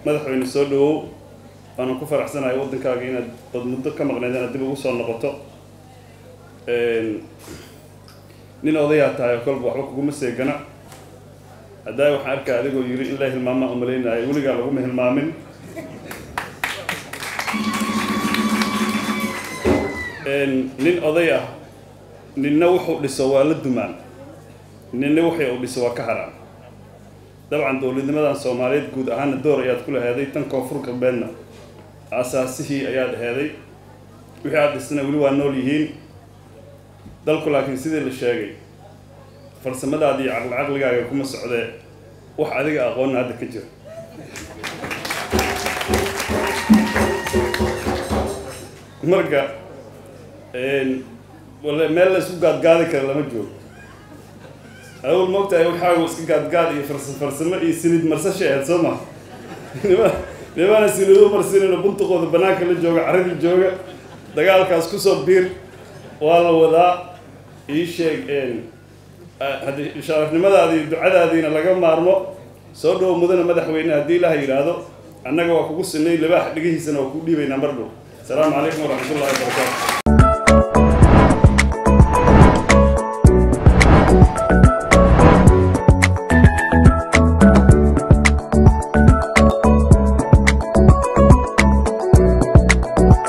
madaxweyne soo dhawow aan ku faraxsanahay wadankaaga inaad dad muddo ka maqnaydeen dib ugu soo noqoto nin odayaa tahay kolba waxba kuguma seegana hadda waxaan arkaa adigoo yiri in la hilmaama umaleynaayo weligaa laguma hilmaamin nin oday ah ninna wuxuu dhiso waa la dumaan ninna wuxuu dhiso waa ka haraan dabcan dowladnimadan Soomaaliyeed guud ahaan door ayaad ku leedahay tan koonfur galbeedna asaasihii ayaad heeday wixii aad dhisna wali waa nool yihiin dalku laakiin sidii la sheegay farsamadaadii aqligaaga kuma socdee wax adiga aqoon hadda ka jira marka wala meel la isku gaadgaadi kara lama joogo أول موقت أول حاجة وسكت قاعد يفرسم يسند مرسشة هالسماء لما أنا سندو مرسين أنا بنت قود بناك اللي جوجا عرض الجوجا دقال كاسكوسو بير والله وذا يشيء هذا شرفني ماذا هذه الدعاء هذه لقى مارمو صاروا مدن مدحوين هدي لها يرادو أنا جوا كوكس النيل اللي بحد لقيه سنة وكودي بين مرلو السلام عليكم ورحمة الله وبركاته